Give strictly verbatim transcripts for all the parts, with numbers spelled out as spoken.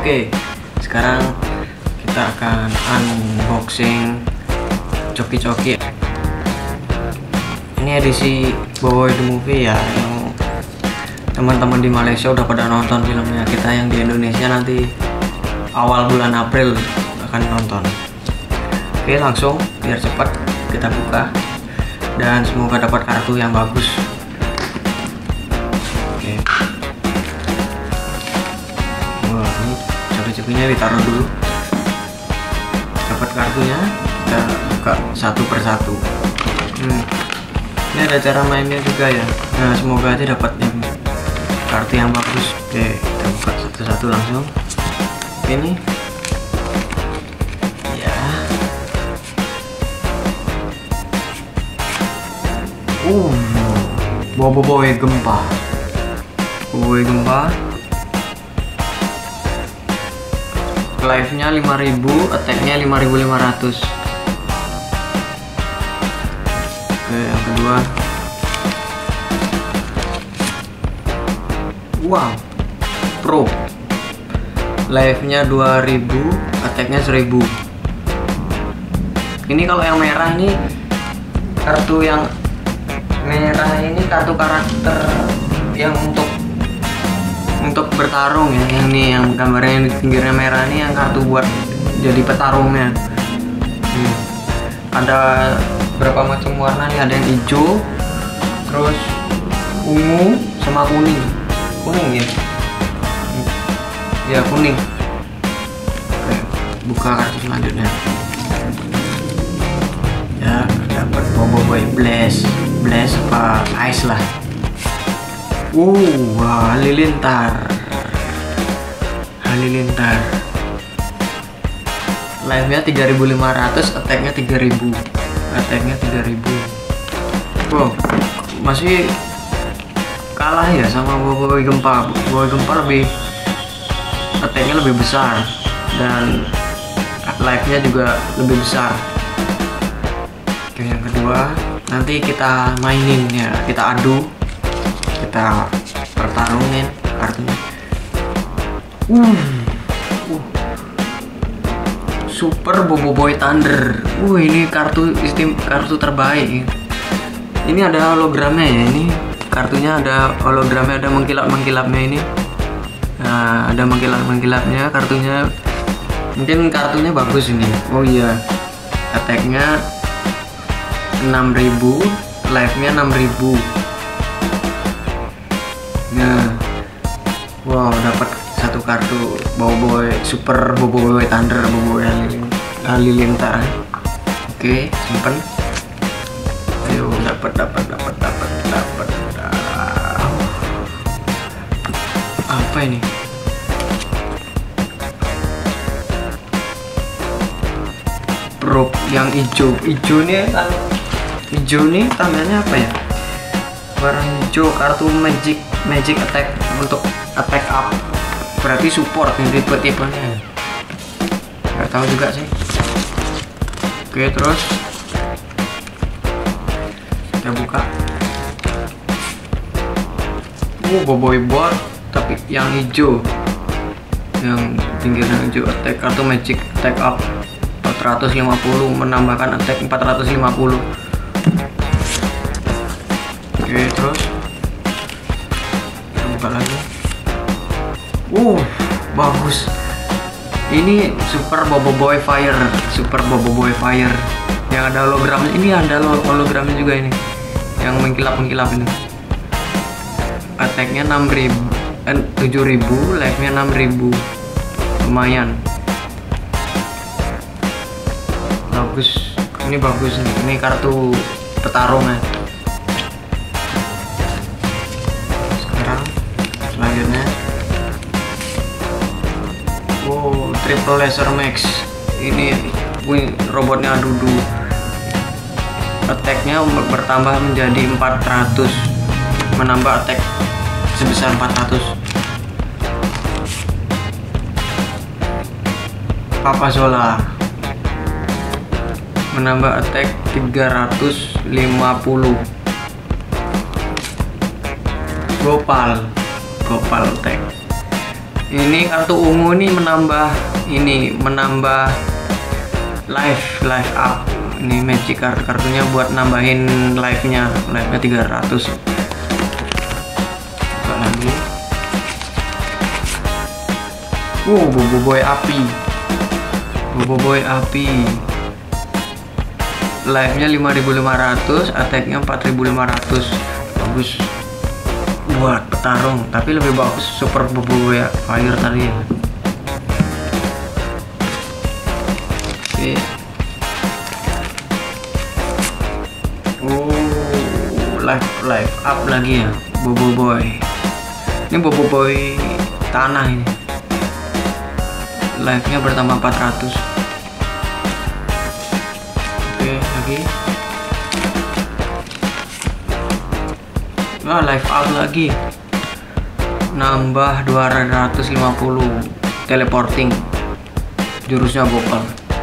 Oke, sekarang kita akan unboxing coki-coki. Ini edisi Boboiboy The Movie ya, yang teman-teman di Malaysia udah pada nonton filmnya. Kita yang di Indonesia nanti awal bulan April akan nonton. Oke, langsung biar cepat kita buka dan semoga dapat kartu yang bagus. Oke. Wah, ini coki-cokinya ditaruh dulu. Dapat kartunya, kita buka satu persatu. Hmm. Ini ada cara mainnya juga ya. Nah, semoga aja dapat yang kartu yang bagus. Oke, kita buka satu-satu langsung. Ini ya. Uh, Boboiboy Gempa. Boboiboy Gempa. Live-nya lima ribu, attack-nya lima ribu lima ratus. Oke, yang kedua. Wow. Pro. Live-nya dua ribu, attack-nya seribu. Ini kalau yang merah ini kartu yang merah ini kartu karakter yang untuk untuk bertarung ya. Yang ini yang gambarnya yang di pinggirnya merah ini yang kartu buat jadi petarungnya. Hmm. Ada berapa macam warna nih, ada yang hijau, terus ungu sama kuning. Kuning ya. Ya kuning. Oke, buka kartu selanjutnya. Ya, dapat Boboiboy Blast, Blast apa Ice lah. Uh, Halilintar. Halilintar. Live-nya tiga ribu lima ratus, attack-nya tiga ribu. Attack-nya tiga ribu. Wow, masih kalah ya sama Boboiboy Gempa. Boboiboy Gempa lebih attack-nya lebih besar dan live-nya juga lebih besar. Oke, yang kedua nanti kita mainin ya, kita adu, kita pertarungin kartunya. Uh, uh. Super Boboiboy Thunder. Uh, ini kartu istim kartu terbaik. Ini ada hologramnya ya, ini kartunya ada hologramnya, ada mengkilap-mengkilapnya ini. Nah, ada mengkilap-mengkilapnya kartunya. Mungkin kartunya bagus ini. Oh iya, attack-nya enam ribu, live-nya enam ribu. Nah, wow, dapat satu kartu Boboiboy Super Boboiboy Thunder, Boboiboy Halilintar. Oke, simpen. Ayo, dapat dapat dapat dapat dapat. Apa ini? Prop yang hijau. Hijau nih kan. Hijau nih tandanya apa ya? Warna hijau, kartu magic magic attack untuk attack up. Berarti support yang tipe-tipenya. Gak tahu juga sih. Oke, terus kita buka. Uh, Boboiboy tapi yang hijau, yang pinggirnya hijau, attack kartu magic attack up empat ratus lima puluh, menambahkan attack empat ratus lima puluh. Oke, terus kita buka lagi. Uh, bagus. Ini Super Boboiboy Fire, Super Boboiboy Fire yang ada hologramnya. Ini ada hologramnya juga ini, yang mengkilap-mengkilap ini. Attack-nya enam ribu, eh, tujuh ribu, live-nya enam ribu. Lumayan. Bagus. Ini bagus nih. Ini kartu petarungnya. Sekarang selanjutnya. Oh, Triple Laser Max. Ini wih, robotnya Dudu. Attack-nya bertambah menjadi empat ratus. Menambah attack sebesar empat ratus. Papa Zola menambah attack tiga ratus lima puluh. Gopal Gopal attack Ini kartu ungu nih menambah ini menambah life life up. Ini magic card, kartunya buat nambahin life-nya, life-nya tiga ratus. Buka lagi. Wow, Bobo Boy api. Bobo Boy api. Life-nya lima ribu lima ratus, attack-nya empat ribu lima ratus. Bagus buat petarung, tapi lebih bagus super Bobo Boy fire tadi ya. Oke. Oh, life life up lagi ya, Bobo Boy. Ini Bobo Boy tanah ini. Life-nya bertambah empat ratus. Oke, lagi. Nah, life up lagi. Nambah dua ratus lima puluh. Teleporting. Jurusnya vokal.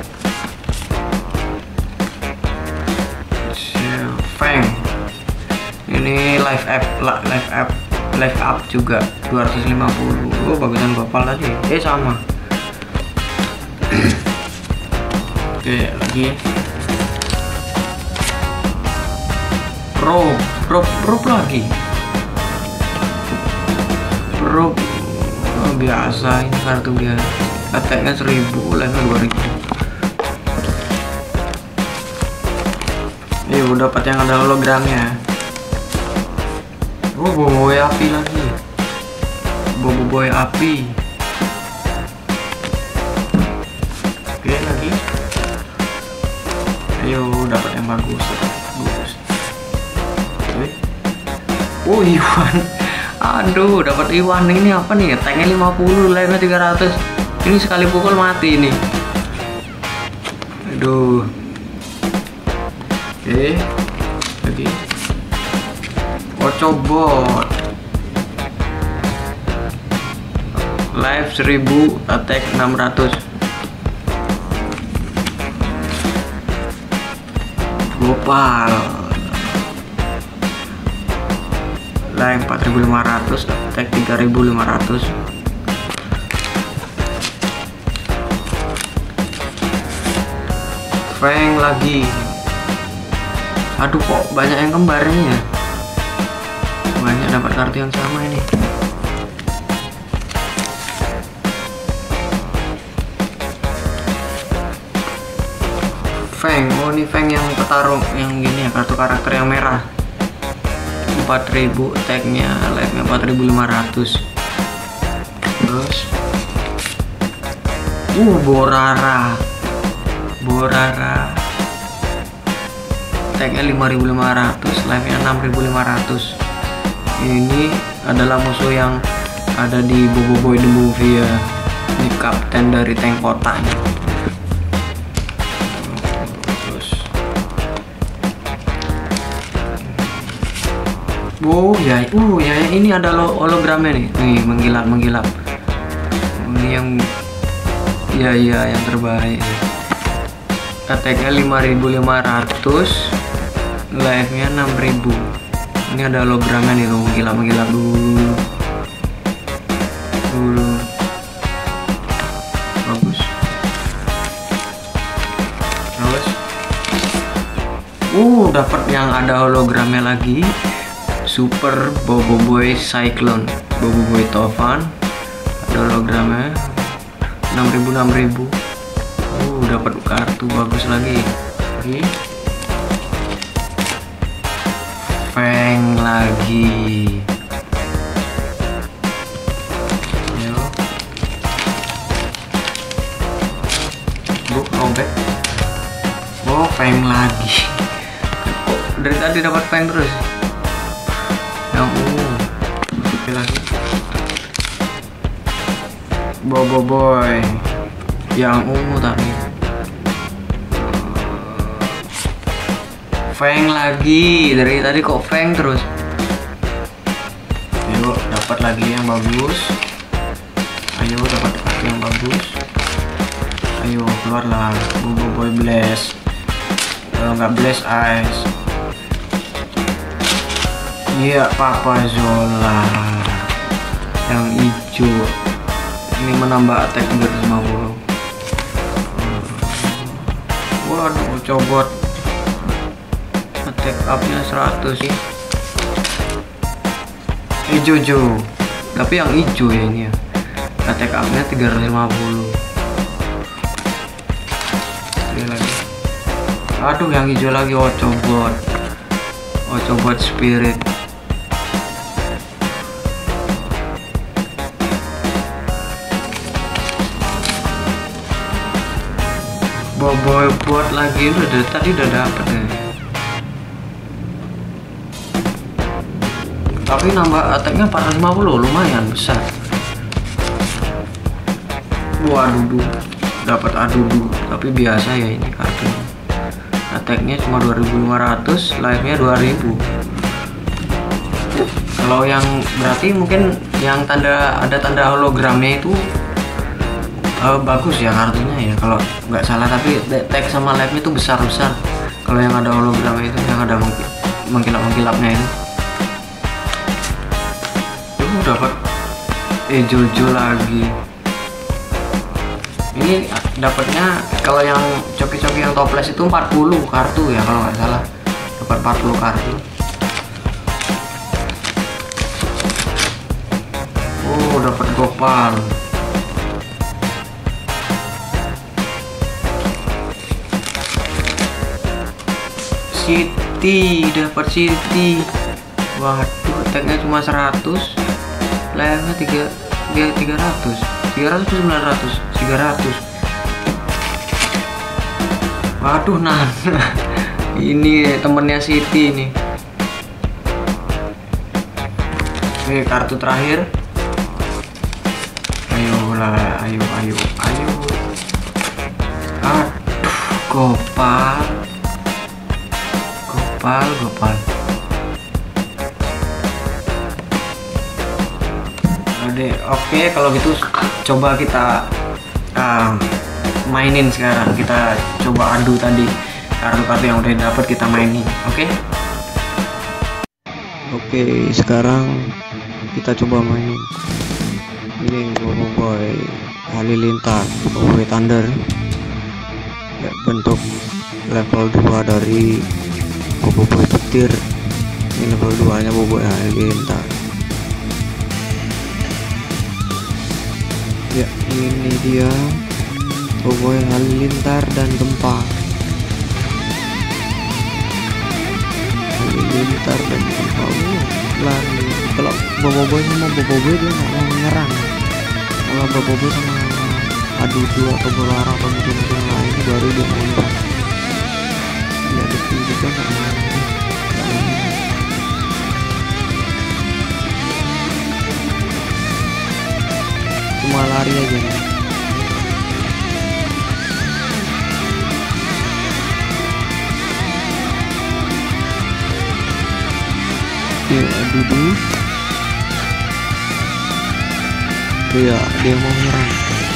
Feng. Ini life up, life up, life up juga dua ratus lima puluh. Oh, bagusan gopal tadi. Eh, sama. Oke, lagi. Pro, pro, pro lagi. Pro oh, biasa, ini kartu biasa. Attack-nya seribu, life-nya dua ribu. Iya, udah dapat yang ada hologramnya. Oh, Bobo Boy api lagi. Bobo Boy api. Oke, lagi. Ayo, dapat yang bagus. Bagus. Oke. Oh, Iwan. Aduh, dapat Iwan. Ini apa nih? Tanknya lima puluh, life-nya tiga ratus. Ini sekali pukul mati ini. Aduh. Oke. Lagi. Ocobot. Life seribu, attack enam ratus. Gopal. Life empat ribu lima ratus, attack tiga ribu lima ratus. Feng lagi. Aduh, kok banyak yang kembar ini ya. Banyak dapat kartu yang sama ini. Feng, oh ini Feng yang petarung yang gini ya, kartu karakter yang merah. empat ribu attack-nya, life-nya empat ribu lima ratus. Terus uh Borara. Borara. Attack-nya lima ribu lima ratus, life-nya enam ribu lima ratus. Ini adalah musuh yang ada di Bobo Boy the Movie ya. Ini kapten dari tank kota nih. Oh ya, uh ya ini ada hologramnya nih, nih menggilap menggilap. Ini yang, ya ya yang terbaik. Attack-nya lima ribu lima ratus, life-nya enam ribu. Ini ada hologramnya nih, loh menggilap menggilap dulu. Dulu. Bagus. Terus, uh dapat yang ada hologramnya lagi. Super Bobo Boy Cyclone, Bobo Boy Tovan, ada hologramnya enam ribu enam ribu. Uh, dapat kartu bagus lagi. Oke. Feng lagi. Yo. Bu, robek. Oh, Feng lagi. Kok dari tadi dapat Feng terus? Yang ungu. Oke, lagi. Bobo Boy yang ungu tadi. Feng lagi. Dari tadi kok Feng terus. Ayo dapat lagi yang bagus. Ayo dapat kartu yang bagus. Ayo keluarlah Bobo Boy Blast. Kalau nggak Blast Ice. Iya, Papa Zola yang hijau. Ini menambah attack tiga ratus lima puluh. Waduh, cobot attack up-nya seratus sih. Hijau-hijau, tapi yang hijau ya ini ya. Attack up-nya tiga ratus lima puluh. Ini lagi. Aduh, yang hijau lagi. Oh, cobot. Oh, cobot spirit. Boboy buat lagi itu udah tadi udah dapet ya. Tapi nambah attacknya empat ratus lima puluh, lumayan besar. Waduh, dapat adudu, tapi biasa ya ini kartu. Attacknya cuma dua ribu lima ratus, life-nya dua ribu. Kalau yang berarti mungkin yang tanda ada tanda hologramnya itu Uh, bagus ya kartunya ya kalau nggak salah, tapi tag sama live itu besar-besar. Kalau yang ada hologram itu, yang ada mengkilap-mengkilapnya itu. Tuh dapat eh Jojo lagi. Ini dapatnya kalau yang coki-coki yang toples itu empat puluh kartu ya kalau nggak salah. Dapat empat puluh kartu. Oh, dapat gopal. City, dapat City. Waduh, tagnya cuma seratus, live-nya tiga tiga ratus, tiga ratus sembilan ratus, tiga ratus. Waduh, nah, ini temennya City nih. Oke, kartu terakhir. Ayolah, ayo, ayo, ayo. Aduh, gopal. Gopal, gopal. Oke, oke kalau gitu coba kita uh, mainin sekarang. Kita coba adu tadi kartu-kartu yang udah dapat, kita mainin. Oke. Okay? Oke, sekarang kita coba mainin. Ini Boboiboy Halilintar, Boboiboy Thunder. Ya, bentuk level dua dari Boboiboy petir. Ini level dua nya Boboiboy Halilintar. Ya, ini dia Boboiboy Halilintar dan gempa. Halilintar dan gempa. Uh, lari. Kalau Boboiboy sama Boboiboy dia nggak mau menyerang. Kalau Boboiboy sama Adudu atau Bolara atau musuh-musuh yang lain ini baru dia mau menyerang. Ya, betul juga nggak mau. Cuma lari aja nih. Ya, Adudu. Ya, dia mau menyerang.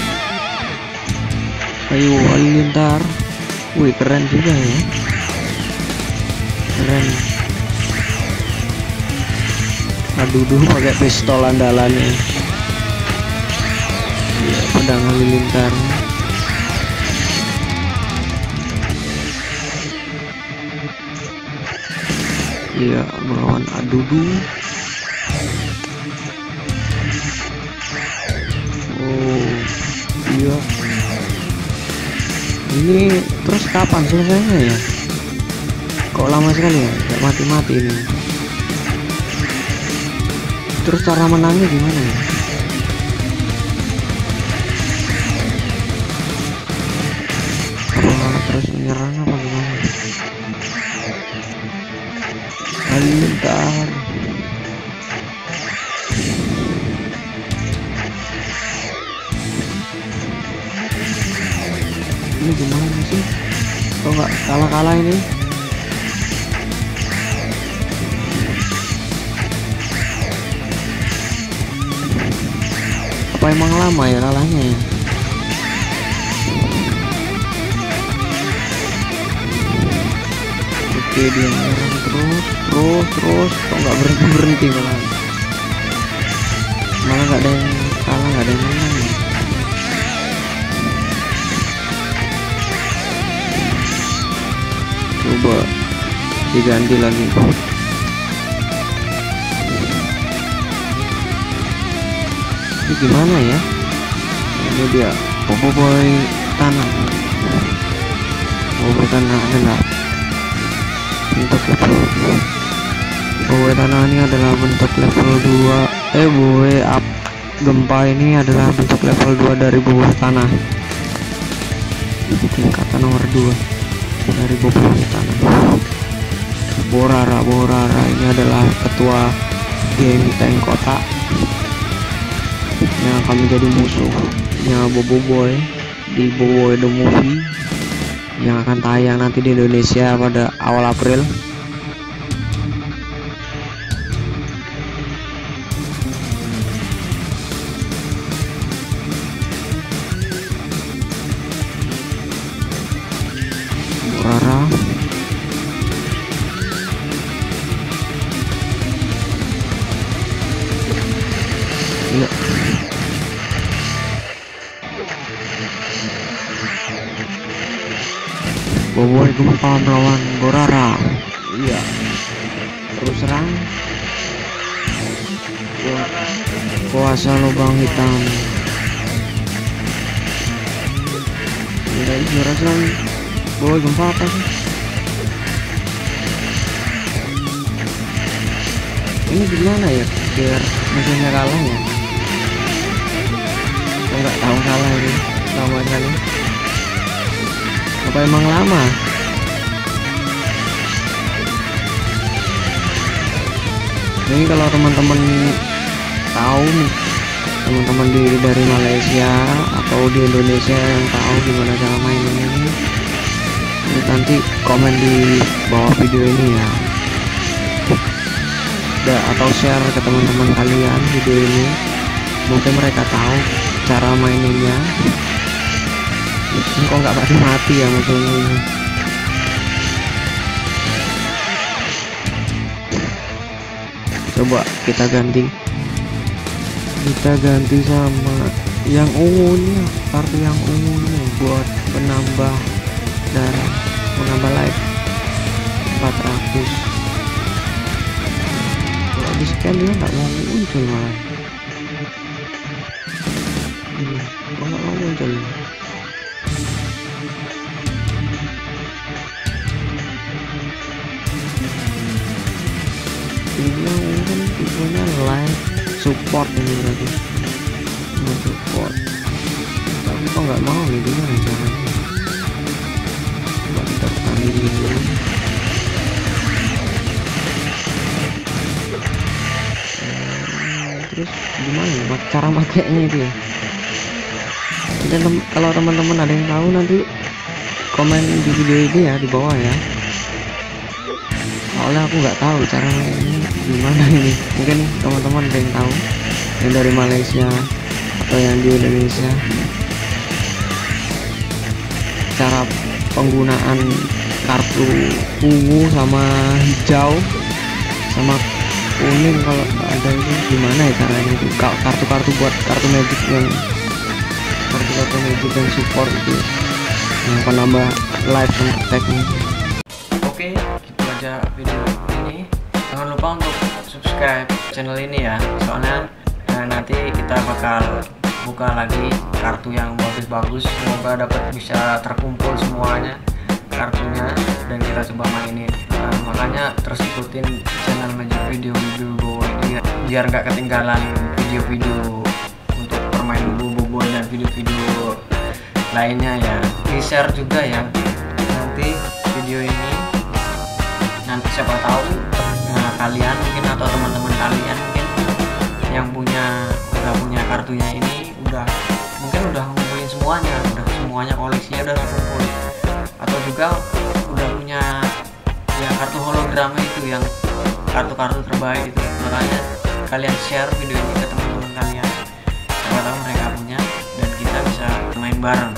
Ayo, Halilintar. Wih, keren juga ya. Keren. Adudu pakai pistol andalannya. Ya, pedang Halilintar. Iya, melawan Adudu. Oh, iya. Ini terus kapan selesainya ya? Kok lama sekali ya? Gak mati-mati ini. Terus cara menangnya gimana ya? Apa terus menyerang apa gimana? Halilintar. Ini gimana sih? Kok nggak kalah-kalah ini? Apa emang lama ya kalahnya ya? Oke, dia menyerang terus, terus, terus. Kok nggak berhenti berhenti malah? Malah nggak ada yang kalah, nggak ada yang menang. Ya? coba diganti lagi. Ini gimana ya? Ini dia Boboiboy tanah. Boboiboy tanah adalah bentuk level. Boboiboy tanah ini adalah bentuk level dua. Eh Boboiboy up gempa ini adalah bentuk level dua dari Boboiboy tanah. Tingkatan nomor dua dari Boboiboy tanah. Borara Borara ini adalah ketua geng tank kota yang akan menjadi musuhnya Boboiboy di Boboiboy The Movie yang akan tayang nanti di Indonesia pada awal April. Borara iya. Boboiboy gempa melawan Borara. Iya. Terus serang. Kuasa lubang hitam. Iya, juara serang. Boboiboy gempa apa sih? Ini gimana ya biar musuhnya kalah ya? Saya nggak tahu salah ini lama sekali. Apa emang lama? Ini kalau teman-teman tahu nih, teman-teman di dari Malaysia atau di Indonesia yang tahu gimana cara main ini, ini nanti komen di bawah video ini ya. Atau share ke teman-teman kalian video ini, mungkin mereka tahu cara maininnya. Ini kok nggak mati-mati ya musuhnya ini. Coba kita ganti kita ganti sama yang ungunya, kartu yang ungunya buat menambah darah, menambah life empat ratus. Kalau di scan dia nggak mau muncul malah. Hmm, nggak mau muncul. Ini mungkin tipenya live support ini berarti mau support, tapi kok nggak mau nih, gimana caranya? Coba kita tandingin dulu. Terus gimana ya cara makainya itu ya? Dan tem kalau teman-teman ada yang tahu nanti komen di video ini ya di bawah ya. Soalnya aku nggak tahu cara mainnya gimana ini. Mungkin teman-teman ada yang tahu yang dari Malaysia atau yang di Indonesia, cara penggunaan kartu ungu sama hijau sama kuning kalau ada itu gimana ya caranya itu, kartu-kartu buat kartu magic yang kartu-kartu magic yang support itu yang penambah life sama attack-nya. Oke, gitu aja video ini. Jangan lupa untuk subscribe channel ini ya, soalnya eh, nanti kita bakal buka lagi kartu yang bagus-bagus. Semoga dapat bisa terkumpul semuanya kartunya dan kita coba mainin. Nah, makanya terus ikutin channel Magic Video Video Boboiboy biar nggak ketinggalan video-video untuk permainan Boboiboy dan video-video lainnya ya. Di share juga ya nanti video ini, nanti siapa tahu nah, kalian mungkin atau teman-teman kalian mungkin yang punya udah punya kartunya ini udah mungkin udah ngumpulin semuanya, udah semuanya koleksinya udah terkumpul, atau juga udah punya ya kartu hologram itu yang kartu-kartu terbaik itu. Makanya kalian share video ini ke teman-teman kalian, siapa tahu mereka punya dan kita bisa main bareng.